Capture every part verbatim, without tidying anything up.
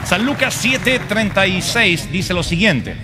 San Lucas siete, treinta y seis dice lo siguiente: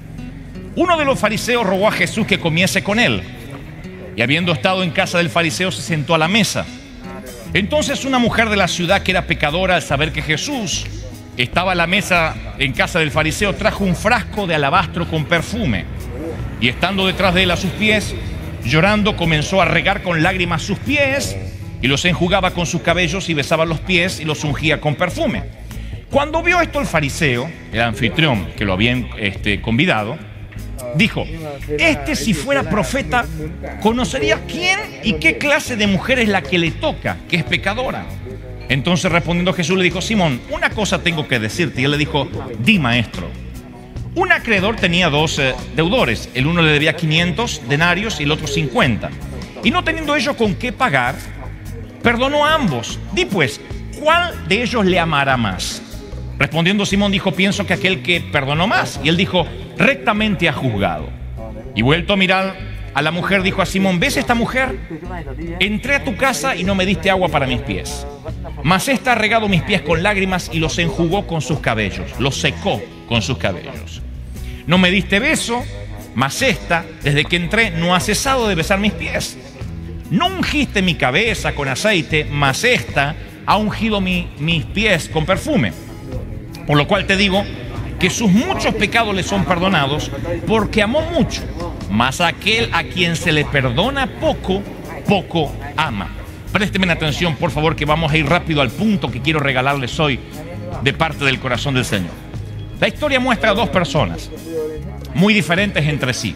uno de los fariseos rogó a Jesús que comiese con él, y habiendo estado en casa del fariseo se sentó a la mesa. Entonces una mujer de la ciudad, que era pecadora, al saber que Jesús estaba a la mesa en casa del fariseo, trajo un frasco de alabastro con perfume, y estando detrás de él a sus pies, llorando, comenzó a regar con lágrimas sus pies, y los enjugaba con sus cabellos, y besaba los pies y los ungía con perfume. Cuando vio esto el fariseo, el anfitrión que lo habían este, convidado, dijo: este, si fuera profeta, conocería quién y qué clase de mujer es la que le toca, que es pecadora. Entonces respondiendo Jesús le dijo: Simón, una cosa tengo que decirte. Y él le dijo: di, maestro. Un acreedor tenía dos eh, deudores. El uno le debía quinientos denarios y el otro cincuenta. Y no teniendo ellos con qué pagar, perdonó a ambos. Di pues, ¿cuál de ellos le amará más? Respondiendo Simón dijo: pienso que aquel que perdonó más. Y él dijo: rectamente ha juzgado. Y vuelto a mirar a la mujer, dijo a Simón: ¿ves esta mujer? Entré a tu casa y no me diste agua para mis pies, mas ésta ha regado mis pies con lágrimas y los enjugó con sus cabellos, los secó con sus cabellos. No me diste beso, mas ésta, desde que entré, no ha cesado de besar mis pies. No ungiste mi cabeza con aceite, mas ésta ha ungido mi, mis pies con perfume. Por lo cual te digo que sus muchos pecados le son perdonados, porque amó mucho. Mas aquel a quien se le perdona poco, poco ama. Présteme atención, por favor, que vamos a ir rápido al punto que quiero regalarles hoy de parte del corazón del Señor. La historia muestra a dos personas muy diferentes entre sí.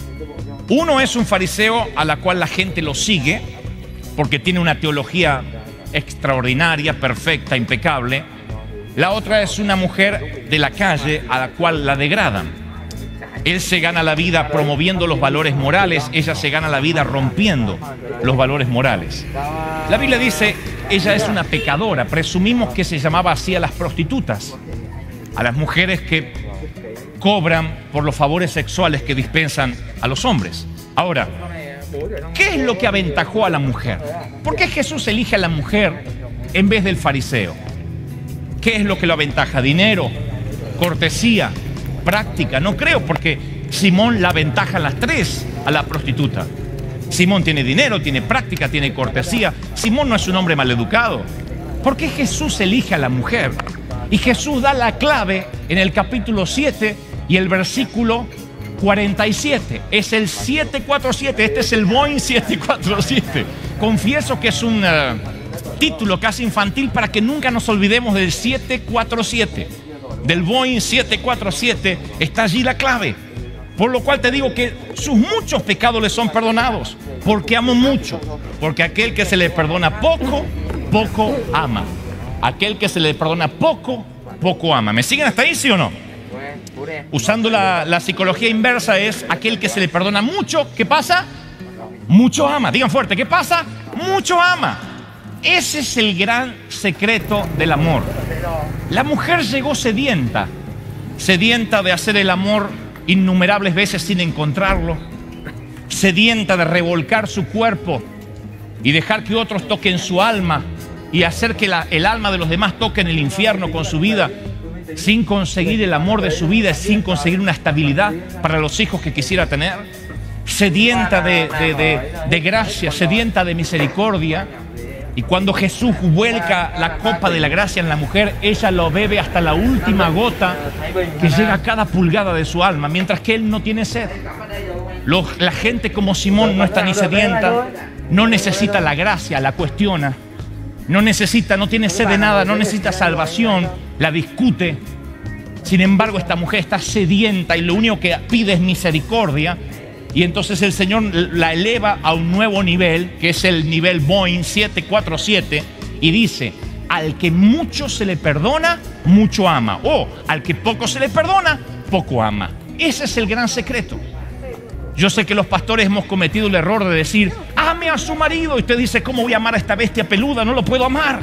Uno es un fariseo a la cual la gente lo sigue porque tiene una teología extraordinaria, perfecta, impecable. La otra es una mujer de la calle a la cual la degradan. Él se gana la vida promoviendo los valores morales, ella se gana la vida rompiendo los valores morales. La Biblia dice: ella es una pecadora. Presumimos que se llamaba así a las prostitutas, a las mujeres que cobran por los favores sexuales que dispensan a los hombres. Ahora, ¿qué es lo que aventajó a la mujer? ¿Por qué Jesús elige a la mujer en vez del fariseo? ¿Qué es lo que lo aventaja? ¿Dinero? ¿Cortesía? ¿Práctica? No creo, porque Simón la aventaja a las tres a la prostituta. Simón tiene dinero, tiene práctica, tiene cortesía. Simón no es un hombre maleducado. ¿Por qué Jesús elige a la mujer? Y Jesús da la clave en el capítulo siete y el versículo cuarenta y siete. Es el siete cuatro siete. Este es el Boeing siete cuatro siete. Confieso que es un uh, título casi infantil para que nunca nos olvidemos del siete cuatro siete. Del Boeing siete cuatro siete está allí la clave. Por lo cual te digo que sus muchos pecados le son perdonados, porque amó mucho. Porque aquel que se le perdona poco, poco ama. Aquel que se le perdona poco, poco ama. ¿Me siguen hasta ahí, sí o no? Usando la, la psicología inversa, es aquel que se le perdona mucho, ¿qué pasa? Mucho ama. Digan fuerte, ¿qué pasa? Mucho ama. Ese es el gran secreto del amor. La mujer llegó sedienta, sedienta de hacer el amor innumerables veces sin encontrarlo, sedienta de revolcar su cuerpo y dejar que otros toquen su alma y hacer que la, el alma de los demás toquen el infierno con su vida, sin conseguir el amor de su vida, sin conseguir una estabilidad para los hijos que quisiera tener, sedienta de, de, de, de gracia, sedienta de misericordia. Y cuando Jesús vuelca la copa de la gracia en la mujer, ella lo bebe hasta la última gota que llega a cada pulgada de su alma, mientras que él no tiene sed. Los, la gente como Simón no está ni sedienta, no necesita la gracia, la cuestiona, no necesita, no tiene sed de nada, no necesita salvación, la discute. Sin embargo, esta mujer está sedienta y lo único que pide es misericordia. Y entonces el Señor la eleva a un nuevo nivel, que es el nivel Boeing siete cuatro siete, y dice: al que mucho se le perdona, mucho ama. O al que poco se le perdona, poco ama. Ese es el gran secreto. Yo sé que los pastores hemos cometido el error de decir: ame a su marido. Y usted dice: ¿cómo voy a amar a esta bestia peluda? No lo puedo amar.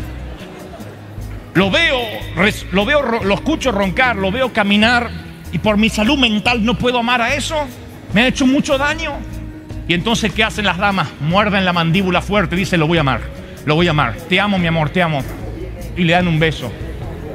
Lo veo, lo veo, lo escucho roncar, lo veo caminar, y por mi salud mental no puedo amar a eso. Me ha hecho mucho daño. Y entonces, ¿qué hacen las damas? Muerden la mandíbula fuerte y dicen: lo voy a amar, lo voy a amar. Te amo, mi amor, te amo. Y le dan un beso.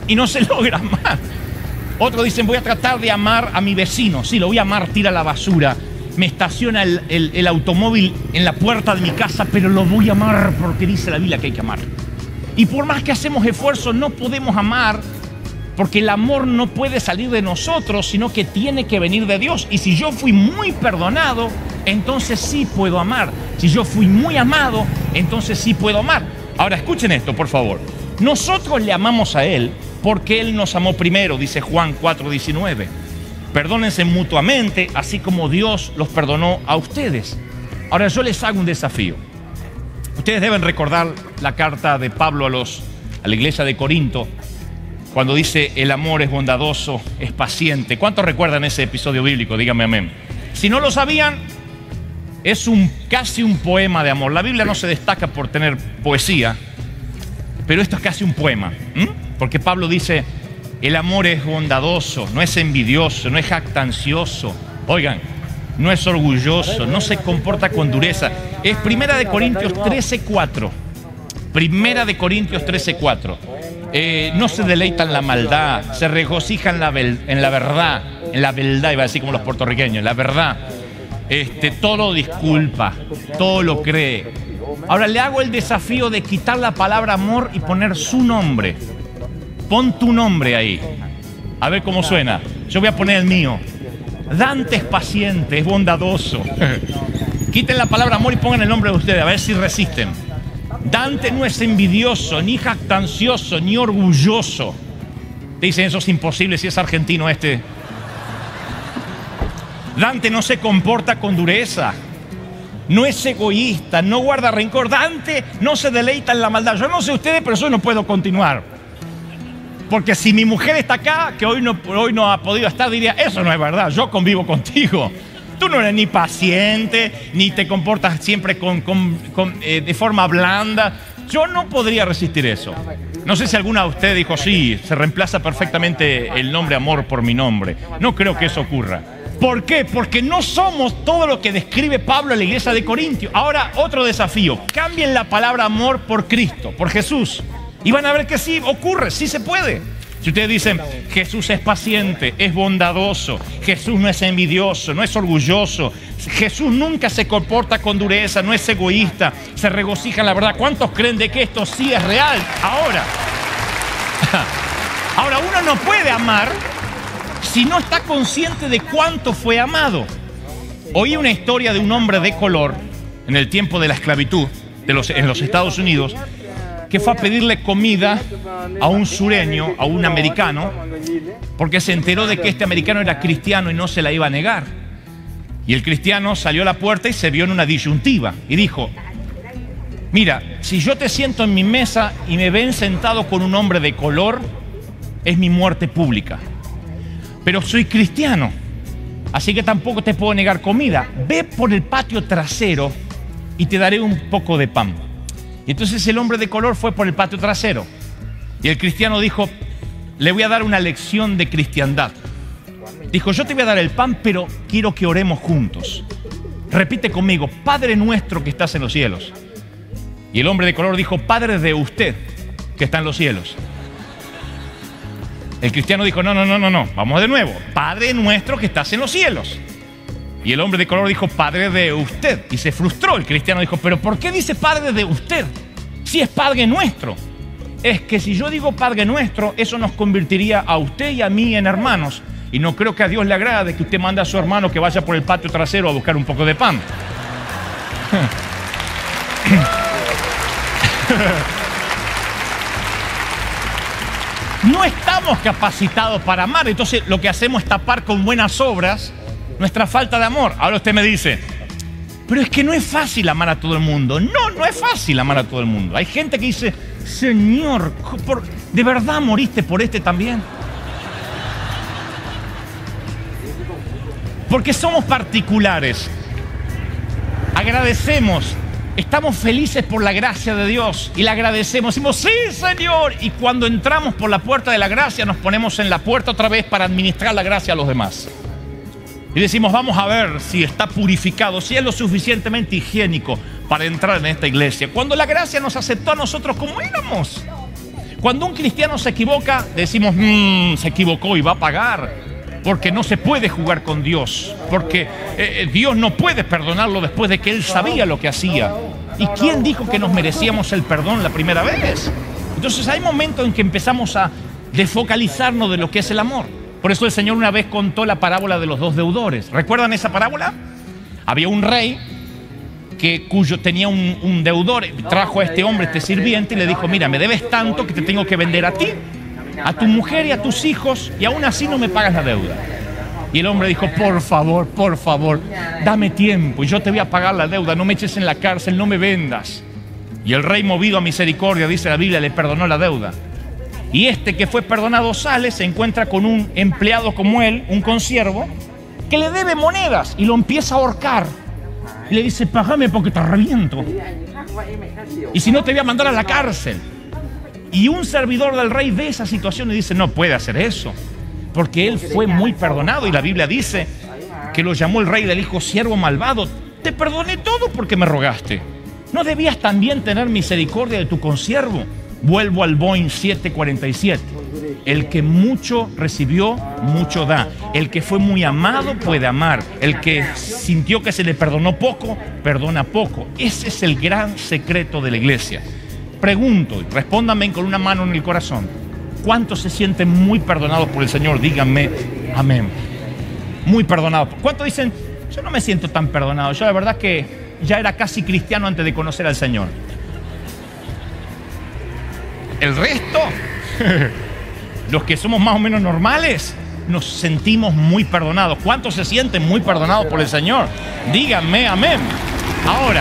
y no se logra amar. Otros dicen, voy a tratar de amar a mi vecino. Sí, lo voy a amar, tira la basura. Me estaciona el, el, el automóvil en la puerta de mi casa, pero lo voy a amar porque dice la Biblia que hay que amar. Y por más que hacemos esfuerzo, no podemos amar, porque el amor no puede salir de nosotros, sino que tiene que venir de Dios. Y si yo fui muy perdonado, entonces sí puedo amar. Si yo fui muy amado, entonces sí puedo amar. Ahora escuchen esto, por favor. Nosotros le amamos a Él porque Él nos amó primero, dice Juan cuatro diecinueve. Perdónense mutuamente, así como Dios los perdonó a ustedes. Ahora yo les hago un desafío. Ustedes deben recordar la carta de Pablo a, los, a la iglesia de Corinto, cuando dice, el amor es bondadoso, es paciente. ¿Cuántos recuerdan ese episodio bíblico? Díganme amén. Si no lo sabían, es un, casi un poema de amor. La Biblia no se destaca por tener poesía, pero esto es casi un poema. ¿Mm? Porque Pablo dice, el amor es bondadoso, no es envidioso, no es jactancioso. Oigan, no es orgulloso, no se comporta con dureza. Es Primera de Corintios trece cuatro. Primera de Corintios trece cuatro. Eh, no se deleita en la maldad, se regocija en la, en la verdad, en la verdad, iba a decir como los puertorriqueños, la verdad. Este, todo lo disculpa, todo lo cree. Ahora le hago el desafío de quitar la palabra amor y poner su nombre. Pon tu nombre ahí. A ver cómo suena. Yo voy a poner el mío. Dante es paciente, es bondadoso. Quiten la palabra amor y pongan el nombre de ustedes, a ver si resisten. Dante no es envidioso, ni jactancioso, ni orgulloso. Dicen, eso es imposible si es argentino este. Dante no se comporta con dureza, no es egoísta, no guarda rencor. Dante no se deleita en la maldad. Yo no sé ustedes, pero yo no puedo continuar. Porque si mi mujer está acá, que hoy no, hoy no ha podido estar, diría, eso no es verdad, yo convivo contigo. Tú no eres ni paciente, ni te comportas siempre con, con, con, eh, de forma blanda. Yo no podría resistir eso. No sé si alguna de ustedes dijo, sí, se reemplaza perfectamente el nombre amor por mi nombre. No creo que eso ocurra. ¿Por qué? Porque no somos todo lo que describe Pablo en la iglesia de Corintios. Ahora, otro desafío. Cambien la palabra amor por Cristo, por Jesús. Y van a ver que sí ocurre, sí se puede. Si ustedes dicen, Jesús es paciente, es bondadoso, Jesús no es envidioso, no es orgulloso, Jesús nunca se comporta con dureza, no es egoísta, se regocija en la verdad. ¿Cuántos creen de que esto sí es real? Ahora, ahora uno no puede amar si no está consciente de cuánto fue amado. Oí una historia de un hombre de color en el tiempo de la esclavitud de los, en los Estados Unidos, que fue a pedirle comida a un sureño, a un americano, porque se enteró de que este americano era cristiano y no se la iba a negar. Y el cristiano salió a la puerta y se vio en una disyuntiva y dijo, mira, si yo te siento en mi mesa y me ven sentado con un hombre de color, es mi muerte pública. Pero soy cristiano, así que tampoco te puedo negar comida. Ve por el patio trasero y te daré un poco de pan. Y entonces el hombre de color fue por el patio trasero. Y el cristiano dijo, le voy a dar una lección de cristiandad. Dijo, yo te voy a dar el pan, pero quiero que oremos juntos. Repite conmigo, Padre nuestro que estás en los cielos. Y el hombre de color dijo, Padre de usted que está en los cielos. El cristiano dijo, no, no, no, no, no, vamos de nuevo. Padre nuestro que estás en los cielos. Y el hombre de color dijo, Padre de usted. Y se frustró. El cristiano dijo, pero ¿por qué dice Padre de usted? Si es Padre nuestro. Es que si yo digo Padre nuestro, eso nos convertiría a usted y a mí en hermanos. Y no creo que a Dios le agrade que usted mande a su hermano que vaya por el patio trasero a buscar un poco de pan. No estamos capacitados para amar. Entonces lo que hacemos es tapar con buenas obras nuestra falta de amor. Ahora usted me dice, pero es que no es fácil amar a todo el mundo. No, no es fácil amar a todo el mundo. Hay gente que dice, Señor, por, ¿de verdad moriste por este también? Porque somos particulares. Agradecemos. Estamos felices por la gracia de Dios y la agradecemos. Decimos, sí, Señor. Y cuando entramos por la puerta de la gracia, nos ponemos en la puerta otra vez para administrar la gracia a los demás. Y decimos, vamos a ver si está purificado, si es lo suficientemente higiénico para entrar en esta iglesia. Cuando la gracia nos aceptó a nosotros como éramos. Cuando un cristiano se equivoca, decimos, mmm, se equivocó y va a pagar, porque no se puede jugar con Dios, porque eh, Dios no puede perdonarlo después de que Él sabía lo que hacía. ¿Y quién dijo que nos merecíamos el perdón la primera vez? Entonces hay momentos en que empezamos a desfocalizarnos de lo que es el amor. Por eso el Señor una vez contó la parábola de los dos deudores. ¿Recuerdan esa parábola? Había un rey que cuyo tenía un, un deudor, trajo a este hombre, este sirviente, y le dijo, mira, me debes tanto que te tengo que vender a ti, a tu mujer y a tus hijos, y aún así no me pagas la deuda. Y el hombre dijo, por favor, por favor, dame tiempo y yo te voy a pagar la deuda, no me eches en la cárcel, no me vendas. Y el rey, movido a misericordia, dice la Biblia, le perdonó la deuda. Y este que fue perdonado sale, se encuentra con un empleado como él, un consiervo, que le debe monedas y lo empieza a ahorcar. Y le dice, págame porque te reviento. Y si no te voy a mandar a la cárcel. Y un servidor del rey ve esa situación y dice, no puede hacer eso. Porque él fue muy perdonado y la Biblia dice que lo llamó el rey del hijo siervo malvado. Te perdoné todo porque me rogaste. ¿No debías también tener misericordia de tu consiervo? Vuelvo al Boeing siete cuarenta y siete. El que mucho recibió, mucho da. El que fue muy amado puede amar. El que sintió que se le perdonó poco, perdona poco. Ese es el gran secreto de la iglesia. Pregunto, y respóndanme con una mano en el corazón, ¿cuántos se sienten muy perdonados por el Señor? Díganme, amén. Muy perdonados. ¿Cuántos dicen, yo no me siento tan perdonado? Yo la verdad que ya era casi cristiano antes de conocer al Señor. El resto, los que somos más o menos normales, nos sentimos muy perdonados. ¿Cuántos se sienten muy perdonados por el Señor? Díganme, amén. Ahora,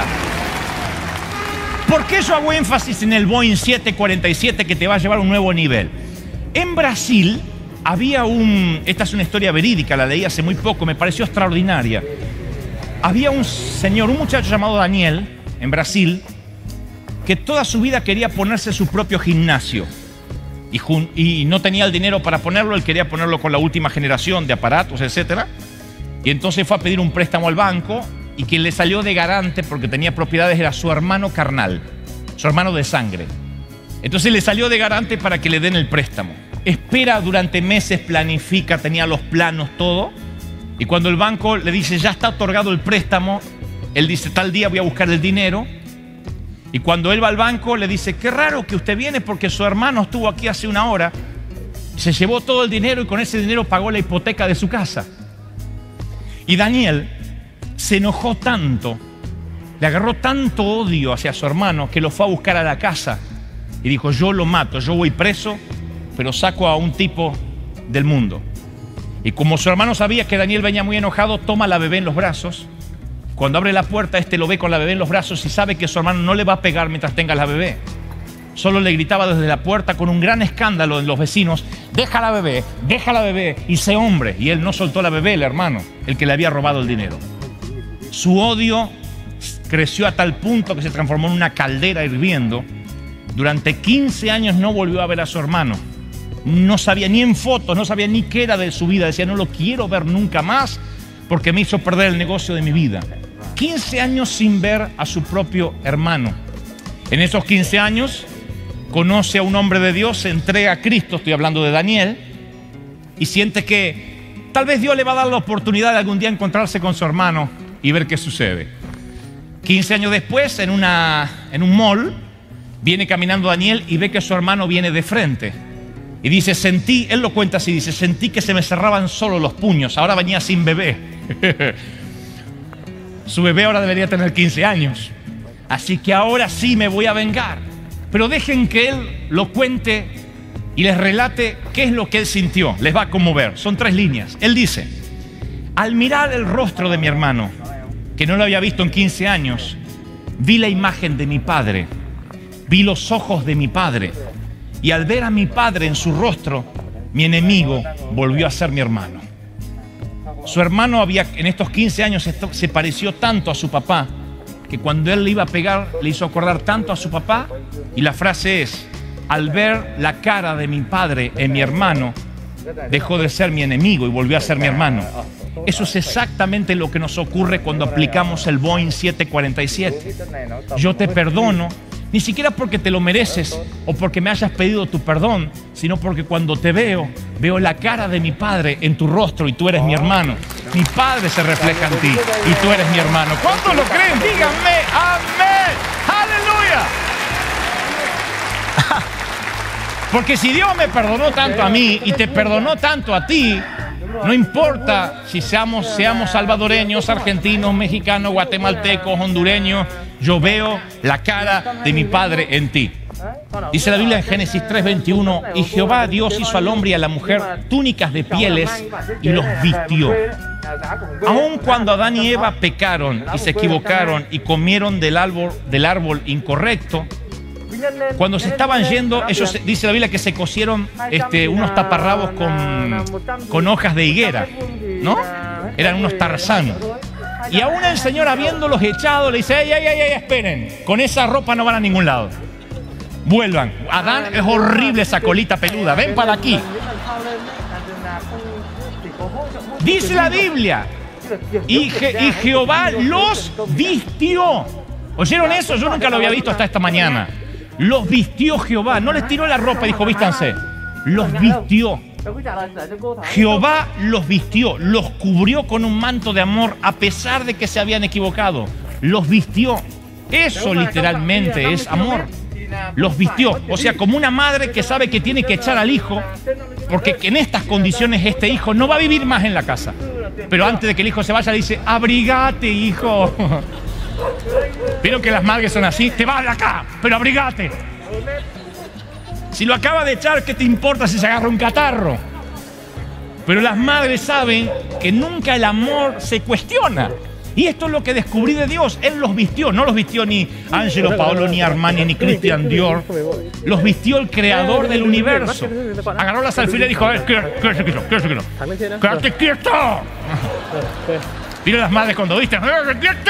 ¿por qué yo hago énfasis en el Boeing siete cuarenta y siete que te va a llevar a un nuevo nivel? En Brasil había un... Esta es una historia verídica, la leí hace muy poco, me pareció extraordinaria. Había un señor, un muchacho llamado Daniel, en Brasil, que toda su vida quería ponerse su propio gimnasio. Y, jun, y no tenía el dinero para ponerlo, él quería ponerlo con la última generación de aparatos, etcétera. Y entonces fue a pedir un préstamo al banco y quien le salió de garante, porque tenía propiedades, era su hermano carnal, su hermano de sangre. Entonces le salió de garante para que le den el préstamo. Espera durante meses, planifica, tenía los planos, todo. Y cuando el banco le dice, ya está otorgado el préstamo, él dice, tal día voy a buscar el dinero. Y cuando él va al banco, le dice, qué raro que usted viene porque su hermano estuvo aquí hace una hora. Se llevó todo el dinero y con ese dinero pagó la hipoteca de su casa. Y Daniel se enojó tanto, le agarró tanto odio hacia su hermano que lo fue a buscar a la casa y dijo, yo lo mato, yo voy preso, pero saco a un tipo del mundo. Y como su hermano sabía que Daniel venía muy enojado, toma a la bebé en los brazos. Cuando abre la puerta, este lo ve con la bebé en los brazos y sabe que su hermano no le va a pegar mientras tenga la bebé. Solo le gritaba desde la puerta con un gran escándalo en los vecinos, deja la bebé, deja la bebé y sé hombre. Y él no soltó la bebé, el hermano, el que le había robado el dinero. Su odio creció a tal punto que se transformó en una caldera hirviendo. Durante quince años no volvió a ver a su hermano. No sabía ni en fotos, no sabía ni qué era de su vida. Decía, no lo quiero ver nunca más porque me hizo perder el negocio de mi vida. quince años sin ver a su propio hermano. En esos quince años conoce a un hombre de Dios, se entrega a Cristo, estoy hablando de Daniel, y siente que tal vez Dios le va a dar la oportunidad de algún día encontrarse con su hermano y ver qué sucede. quince años después, en, una, en un mall, viene caminando Daniel y ve que su hermano viene de frente. Y dice, sentí, él lo cuenta así, dice, sentí que se me cerraban solo los puños, ahora venía sin bebé. Su bebé ahora debería tener quince años. Así que ahora sí me voy a vengar. Pero dejen que él lo cuente y les relate qué es lo que él sintió. Les va a conmover. Son tres líneas. Él dice, al mirar el rostro de mi hermano, que no lo había visto en quince años, vi la imagen de mi padre. Vi los ojos de mi padre. Y al ver a mi padre en su rostro, mi enemigo volvió a ser mi hermano. Su hermano había, en estos quince años se pareció tanto a su papá que cuando él le iba a pegar le hizo acordar tanto a su papá, y la frase es, al ver la cara de mi padre en mi hermano, dejó de ser mi enemigo y volvió a ser mi hermano. Eso es exactamente lo que nos ocurre cuando aplicamos el Boeing siete cuarenta y siete. Yo te perdono Ni siquiera porque te lo mereces o porque me hayas pedido tu perdón, sino porque cuando te veo, veo la cara de mi Padre en tu rostro y tú eres mi hermano. Mi Padre se refleja en ti y tú eres mi hermano. ¿Cuántos lo creen? Díganme amén. ¡Aleluya! Porque si Dios me perdonó tanto a mí y te perdonó tanto a ti, no importa si seamos, seamos salvadoreños, argentinos, mexicanos, guatemaltecos, hondureños, yo veo la cara de mi Padre en ti. Dice la Biblia en Génesis tres veintiuno, y Jehová Dios hizo al hombre y a la mujer túnicas de pieles y los vistió. Aun cuando Adán y Eva pecaron y se equivocaron y comieron del árbol, del árbol incorrecto, cuando se estaban yendo, ellos, dice la Biblia, que se cosieron este, unos taparrabos con, con hojas de higuera, ¿no? Eran unos tarzán. Y aún el Señor, habiéndolos echado, le dice, ey, ey, ey, ey, esperen, con esa ropa no van a ningún llado. Vuelvan. Adán, es horrible esa colita peluda, ven para aquí. Dice la Biblia, y, Je y Jehová los vistió. ¿Oyeron eso? Yo nunca lo había visto hasta esta mañana. Los vistió Jehová, no les tiró la ropa y dijo, vístanse. Los vistió. Jehová los vistió, los cubrió con un manto de amor a pesar de que se habían equivocado. Los vistió. Eso literalmente es amor. Los vistió. O sea, como una madre que sabe que tiene que echar al hijo, porque en estas condiciones este hijo no va a vivir más en la casa. Pero antes de que el hijo se vaya le dice, abrigate, hijo. Vieron que las madres son así, te vas de acá, pero abrigate. Si lo acaba de echar, ¿qué te importa si se agarra un catarro? Pero las madres saben que nunca el amor se cuestiona. Y esto es lo que descubrí de Dios. Él los vistió, no los vistió ni Angelo Paolo, ni Armani, ni Christian Dior. Los vistió el creador del universo. Agarró las alfileres y dijo, a ver, quédate quieto, quédate quieto. ¡Quédate quieto! Miren las madres cuando visten, ¡quédate quieto!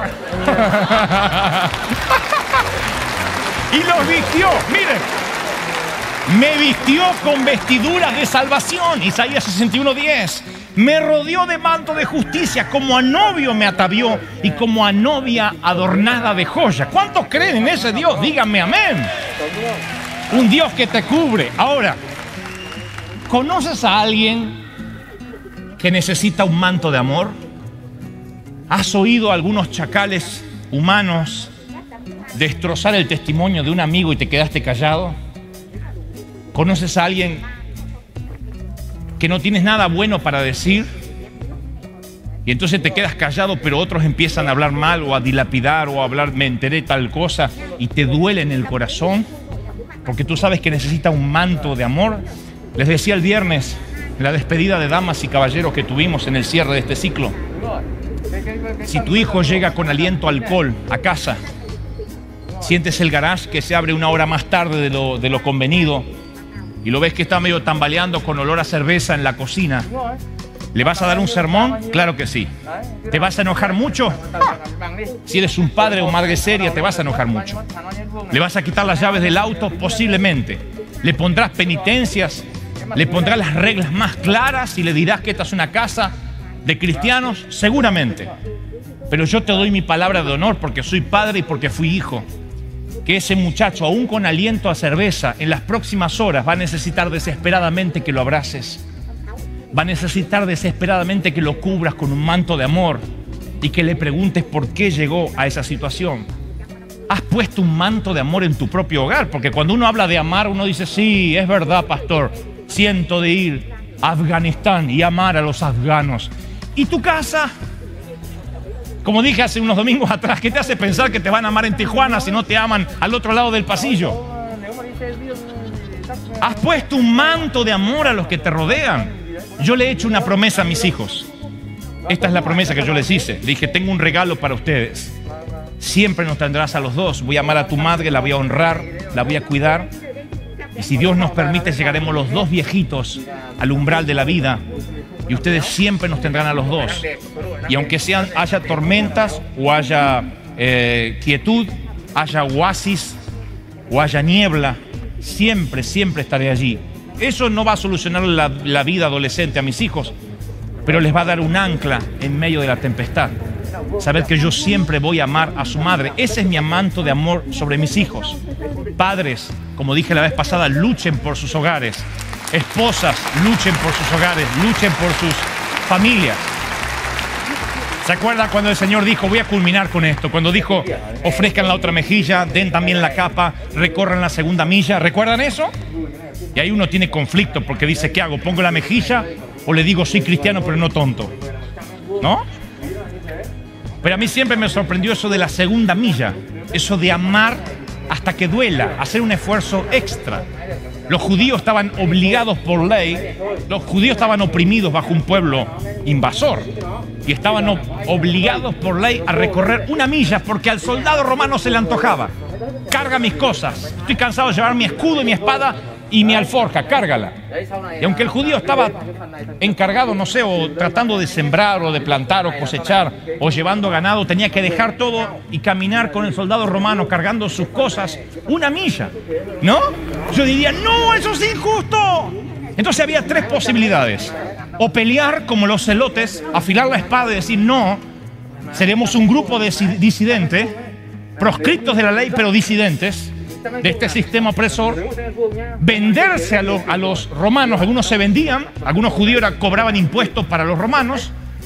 Y los vistió, miren. Me vistió con vestiduras de salvación, Isaías sesenta y uno diez. Me rodeó de manto de justicia, como a novio me atavió y como a novia adornada de joya. ¿Cuántos creen en ese Dios? Díganme amén. Un Dios que te cubre. Ahora, ¿conoces a alguien que necesita un manto de amor? ¿Has oído a algunos chacales humanos destrozar el testimonio de un amigo y te quedaste callado? ¿Conoces a alguien que no tienes nada bueno para decir y entonces te quedas callado, pero otros empiezan a hablar mal o a dilapidar o a hablar, me enteré tal cosa, y te duele en el corazón porque tú sabes que necesita un manto de amor? Les decía el viernes, en la despedida de damas y caballeros que tuvimos en el cierre de este ciclo, si tu hijo llega con aliento a alcohol a casa, sientes el garage que se abre una hora más tarde de lo, de lo convenido, y lo ves que está medio tambaleando con olor a cerveza en la cocina, ¿le vas a dar un sermón? Claro que sí. ¿Te vas a enojar mucho? Si eres un padre o madre seria, te vas a enojar mucho. ¿Le vas a quitar las llaves del auto? Posiblemente. ¿Le pondrás penitencias? ¿Le pondrás las reglas más claras y le dirás que esta es una casa de cristianos? Seguramente. Pero yo te doy mi palabra de honor porque soy padre y porque fui hijo, que ese muchacho, aún con aliento a cerveza, en las próximas horas va a necesitar desesperadamente que lo abraces. Va a necesitar desesperadamente que lo cubras con un manto de amor y que le preguntes por qué llegó a esa situación. Has puesto un manto de amor en tu propio hogar, porque cuando uno habla de amar, uno dice, sí, es verdad, pastor, siento de ir a Afganistán y amar a los afganos. ¿Y tu casa? Como dije hace unos domingos atrás, ¿qué te hace pensar que te van a amar en Tijuana si no te aman al otro lado del pasillo? Has puesto un manto de amor a los que te rodean. Yo le he hecho una promesa a mis hijos. Esta es la promesa que yo les hice. Le dije, tengo un regalo para ustedes. Siempre nos tendrás a los dos. Voy a amar a tu madre, la voy a honrar, la voy a cuidar. Y si Dios nos permite, llegaremos los dos viejitos al umbral de la vida. Y ustedes siempre nos tendrán a los dos. Y aunque sean, haya tormentas o haya eh, quietud, haya oasis o haya niebla, siempre, siempre estaré allí. Eso no va a solucionar la, la vida adolescente a mis hijos, pero les va a dar un ancla en medio de la tempestad. saber que yo siempre voy a amar a su madre. Ese es mi manto de amor sobre mis hijos. Padres, como dije la vez pasada, luchen por sus hogares. Esposas, luchen por sus hogares, luchen por sus familias. ¿Se acuerda cuando el Señor dijo, voy a culminar con esto? Cuando dijo, ofrezcan la otra mejilla, den también la capa, recorran la segunda milla. ¿Recuerdan eso? Y ahí uno tiene conflicto porque dice, ¿qué hago? ¿Pongo la mejilla o le digo, soy cristiano pero no tonto? ¿No? Pero a mí siempre me sorprendió eso de la segunda milla. Eso de amar hasta que duela, hacer un esfuerzo extra. Los judíos estaban obligados por ley, los judíos estaban oprimidos bajo un pueblo invasor y estaban obligados por ley a recorrer una milla porque al soldado romano se le antojaba. Carga mis cosas, estoy cansado de llevar mi escudo y mi espada y mi alforja, cárgala. Y aunque el judío estaba encargado, no sé, o tratando de sembrar o de plantar o cosechar o llevando ganado, tenía que dejar todo y caminar con el soldado romano cargando sus cosas una milla, ¿no? Yo diría, no, eso es injusto. Entonces había tres posibilidades. O pelear como los celotes, afilar la espada y decir, no, seremos un grupo de disidentes, proscriptos de la ley, pero disidentes de este sistema opresor, venderse a los, a los romanos. Algunos se vendían, algunos judíos era, cobraban impuestos para los romanos,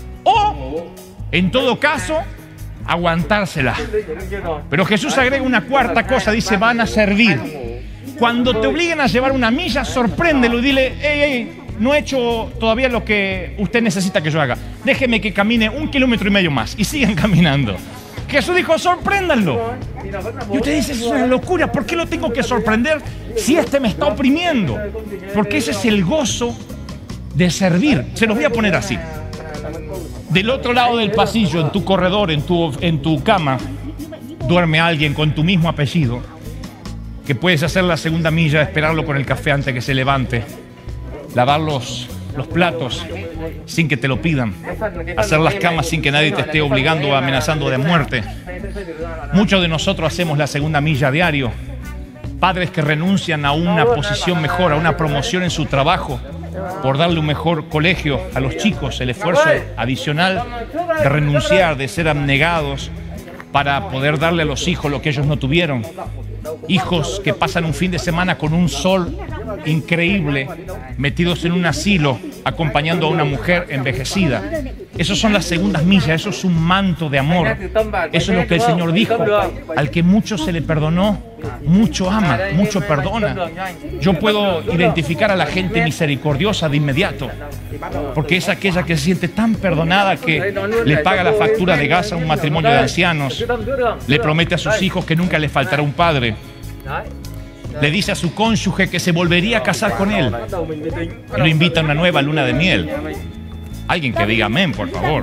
o, en todo caso, aguantársela. Pero Jesús agrega una cuarta cosa, dice, van a servir. Cuando te obliguen a llevar una milla, sorpréndelo y dile, hey, hey, no he hecho todavía lo que usted necesita que yo haga. Déjeme que camine un kilómetro y medio más. Y sigan caminando. Jesús dijo, sorpréndanlo. Y usted dice, es una locura, ¿por qué lo tengo que sorprender si este me está oprimiendo? Porque ese es el gozo de servir. Se los voy a poner así. Del otro lado del pasillo, en tu corredor, en tu, en tu cama, duerme alguien con tu mismo apellido, que puedes hacer la segunda milla, esperarlo con el café antes que se levante, lavar los, los platos sin que te lo pidan, hacer las camas sin que nadie te esté obligando o amenazando de muerte. Muchos de nosotros hacemos la segunda milla a diario. Padres que renuncian a una posición mejor, a una promoción en su trabajo, por darle un mejor colegio a los chicos, el esfuerzo adicional de renunciar, de ser abnegados para poder darle a los hijos lo que ellos no tuvieron. Hijos que pasan un fin de semana con un sol increíble, metidos en un asilo, acompañando a una mujer envejecida. Esas son las segundas millas, eso es un manto de amor. Eso es lo que el Señor dijo. Al que mucho se le perdonó, mucho ama, mucho perdona. Yo puedo identificar a la gente misericordiosa de inmediato, porque es aquella que se siente tan perdonada que le paga la factura de gas a un matrimonio de ancianos, le promete a sus hijos que nunca les faltará un padre, le dice a su cónyuge que se volvería a casar con él y lo invita a una nueva luna de miel. Alguien que diga amén, por favor.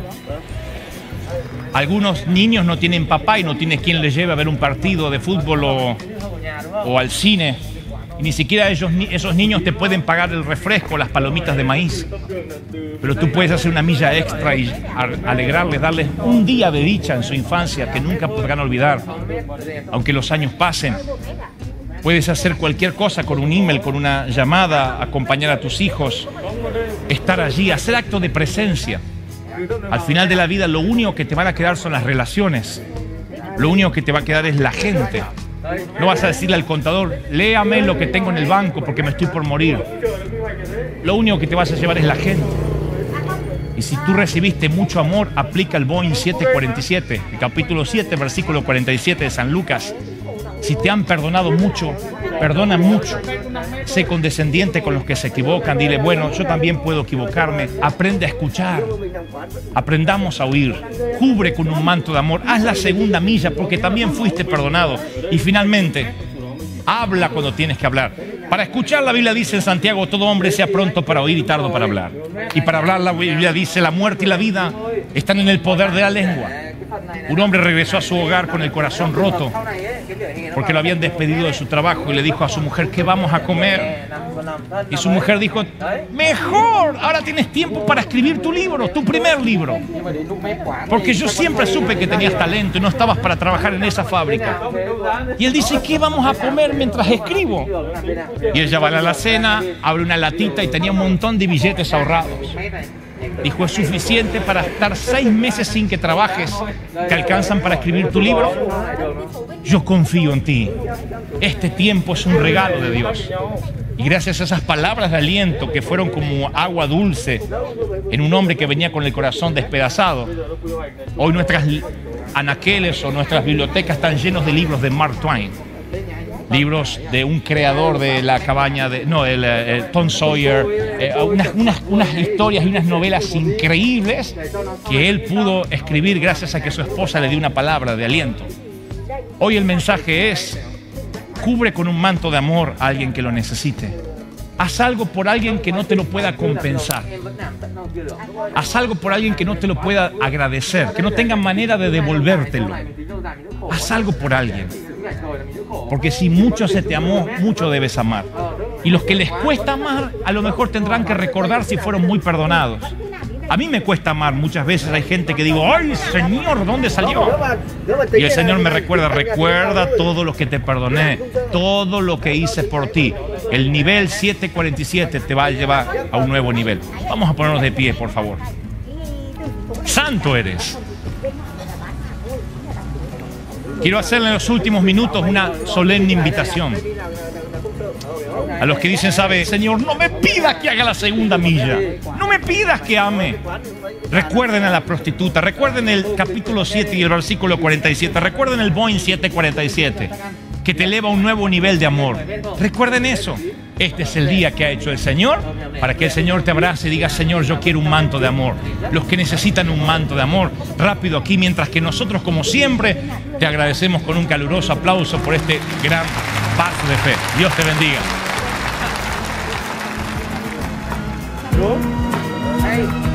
Algunos niños no tienen papá y no tienen quien les lleve a ver un partido de fútbol o, o al cine. Y ni siquiera ellos, esos niños te pueden pagar el refresco, las palomitas de maíz. Pero tú puedes hacer una milla extra y alegrarles, darles un día de dicha en su infancia que nunca podrán olvidar, aunque los años pasen. Puedes hacer cualquier cosa con un email, con una llamada, acompañar a tus hijos, estar allí, hacer acto de presencia. Al final de la vida lo único que te van a quedar son las relaciones. Lo único que te va a quedar es la gente. No vas a decirle al contador, léame lo que tengo en el banco porque me estoy por morir. Lo único que te vas a llevar es la gente. Y si tú recibiste mucho amor, aplica el Boeing siete cuarenta y siete, el capítulo siete, versículo cuarenta y siete de San Lucas. Si te han perdonado mucho, perdona mucho. Sé condescendiente con los que se equivocan. Dile, bueno, yo también puedo equivocarme. Aprende a escuchar. Aprendamos a oír. Cubre con un manto de amor. Haz la segunda milla porque también fuiste perdonado. Y finalmente, habla cuando tienes que hablar. Para escuchar, la Biblia dice en Santiago, todo hombre sea pronto para oír y tardo para hablar. Y para hablar, la Biblia dice, la muerte y la vida están en el poder de la lengua. Un hombre regresó a su hogar con el corazón roto porque lo habían despedido de su trabajo y le dijo a su mujer, ¿qué vamos a comer? Y su mujer dijo, mejor, ahora tienes tiempo para escribir tu libro, tu primer libro. Porque yo siempre supe que tenías talento y no estabas para trabajar en esa fábrica. Y él dice, ¿qué vamos a comer mientras escribo? Y ella va a la alacena, abre una latita y tenía un montón de billetes ahorrados. Dijo, es suficiente para estar seis meses sin que trabajes. ¿Te alcanzan para escribir tu libro? Yo confío en ti. Este tiempo es un regalo de Dios. Y gracias a esas palabras de aliento que fueron como agua dulce en un hombre que venía con el corazón despedazado, hoy nuestras anaqueles o nuestras bibliotecas están llenos de libros de Mark Twain. Libros de un creador de la cabaña de... No, el, el Tom Sawyer. Eh, unas, unas, unas historias y unas novelas increíbles que él pudo escribir gracias a que su esposa le dio una palabra de aliento. Hoy el mensaje es: cubre con un manto de amor a alguien que lo necesite. Haz algo por alguien que no te lo pueda compensar. Haz algo por alguien que no te lo pueda agradecer, que no tenga manera de devolvértelo. Haz algo por alguien. Porque si mucho se te amó, mucho debes amar. Y los que les cuesta amar, a lo mejor tendrán que recordar si fueron muy perdonados. A mí me cuesta amar. Muchas veces hay gente que digo, ¡ay, Señor, ¿dónde salió? Y el Señor me recuerda, recuerda todo lo que te perdoné, todo lo que hice por ti. El nivel siete cuarenta y siete te va a llevar a un nuevo nivel. Vamos a ponernos de pie, por favor. Santo eres. Quiero hacerle en los últimos minutos una solemne invitación. A los que dicen, sabe, Señor, no me pidas que haga la segunda milla. No me pidas que ame. Recuerden a la prostituta. Recuerden el capítulo siete y el versículo cuarenta y siete. Recuerden el Boeing siete cuarenta y siete, que te eleva a un nuevo nivel de amor. Recuerden eso. Este es el día que ha hecho el Señor para que el Señor te abrace y diga, Señor, yo quiero un manto de amor. Los que necesitan un manto de amor, rápido aquí, mientras que nosotros, como siempre, te agradecemos con un caluroso aplauso por este gran paso de fe. Dios te bendiga. Hey.